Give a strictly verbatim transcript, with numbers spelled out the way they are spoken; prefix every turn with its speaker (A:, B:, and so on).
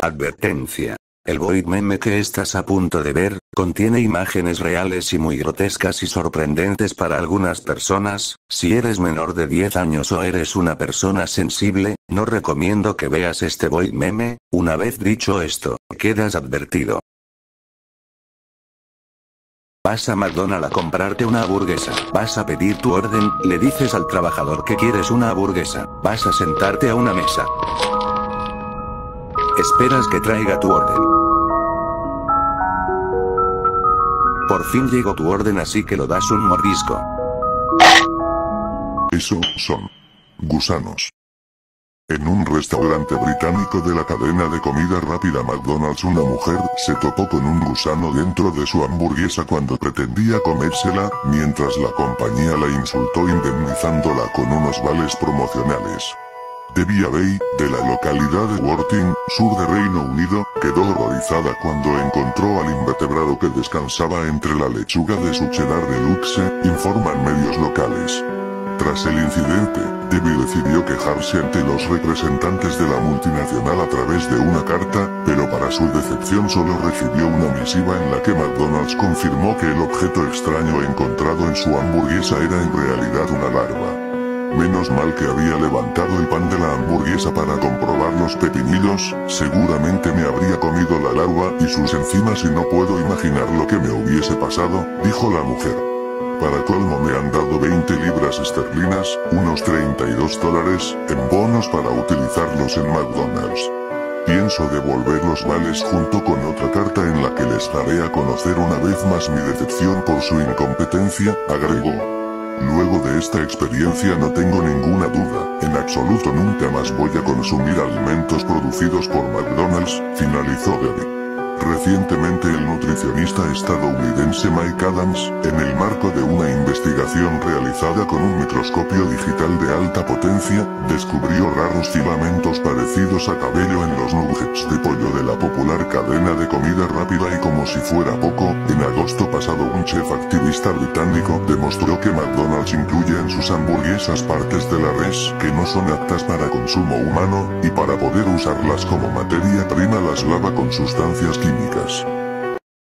A: Advertencia. El Void Meme que estás a punto de ver, contiene imágenes reales y muy grotescas y sorprendentes para algunas personas. Si eres menor de diez años o eres una persona sensible, no recomiendo que veas este Void Meme. Una vez dicho esto, quedas advertido. Vas a McDonald's a comprarte una hamburguesa. Vas a pedir tu orden, le dices al trabajador que quieres una hamburguesa. Vas a sentarte a una mesa. Esperas que traiga tu orden. Por fin llegó tu orden, así que lo das un mordisco.
B: Eso son gusanos. En un restaurante británico de la cadena de comida rápida McDonald's, una mujer se topó con un gusano dentro de su hamburguesa cuando pretendía comérsela, mientras la compañía la insultó indemnizándola con unos vales promocionales. Debbie Bay, de la localidad de Worthing, sur de Reino Unido, quedó horrorizada cuando encontró al invertebrado que descansaba entre la lechuga de su cheddar deluxe, informan medios locales. Tras el incidente, Debbie decidió quejarse ante los representantes de la multinacional a través de una carta, pero para su decepción solo recibió una misiva en la que McDonald's confirmó que el objeto extraño encontrado en su hamburguesa era en realidad una larva. Menos mal que había levantado el pan de la hamburguesa para comprobar los pepinillos, seguramente me habría comido la larva y sus enzimas y no puedo imaginar lo que me hubiese pasado, dijo la mujer. Para colmo me han dado veinte libras esterlinas, unos treinta y dos dólares, en bonos para utilizarlos en McDonald's. Pienso devolver los vales junto con otra carta en la que les daré a conocer una vez más mi decepción por su incompetencia, agregó. Luego de esta experiencia no tengo ninguna duda, en absoluto nunca más voy a consumir alimentos producidos por McDonald's, finalizó Debbie. Recientemente el nutricionista estadounidense Mike Adams, en el marco de una investigación realizada con un microscopio digital de alta potencia, descubrió raros filamentos parecidos a cabello en los nuggets de pollo de la popular cadena de comida rápida y como si fuera poco, en agosto pasado un chef activista británico demostró que McDonald's incluye en sus hamburguesas partes de la res que no son aptas para consumo humano, y para poder usarlas como materia prima las lava con sustancias químicas.